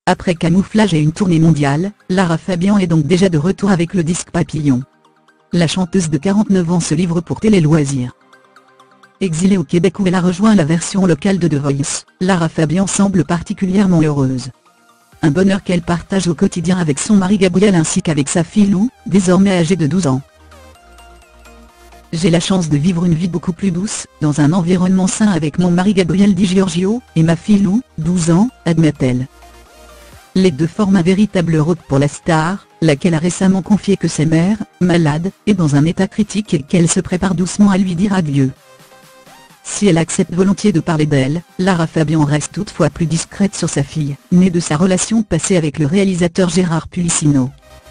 Après Camouflage et une tournée mondiale, Lara Fabian est donc déjà de retour avec le disque Papillon. La chanteuse de 49 ans se livre pour Télé Loisirs. Exilée au Québec où elle a rejoint la version locale de The Voice, Lara Fabian semble particulièrement heureuse. Un bonheur qu'elle partage au quotidien avec son mari Gabriel ainsi qu'avec sa fille Lou, désormais âgée de 12 ans. J'ai la chance de vivre une vie beaucoup plus douce, dans un environnement sain avec mon mari Gabriel Di Giorgio, et ma fille Lou, 12 ans, admet-elle. Les deux forment un véritable rock pour la star, laquelle a récemment confié que sa mère, malade, est dans un état critique et qu'elle se prépare doucement à lui dire adieu. Si elle accepte volontiers de parler d'elle, Lara Fabian reste toutefois plus discrète sur sa fille, née de sa relation passée avec le réalisateur Gérard Pulicino.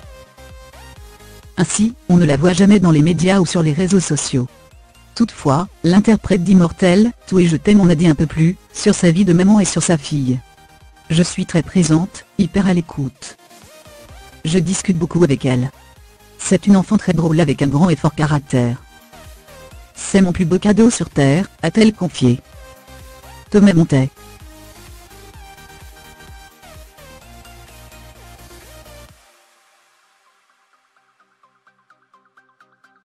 Ainsi, on ne la voit jamais dans les médias ou sur les réseaux sociaux. Toutefois, l'interprète d'Immortel, Tout et je t'aime en a dit un peu plus, sur sa vie de maman et sur sa fille. Je suis très présente, hyper à l'écoute. Je discute beaucoup avec elle. C'est une enfant très drôle avec un grand et fort caractère. C'est mon plus beau cadeau sur Terre, a-t-elle confié. Thomas Montet.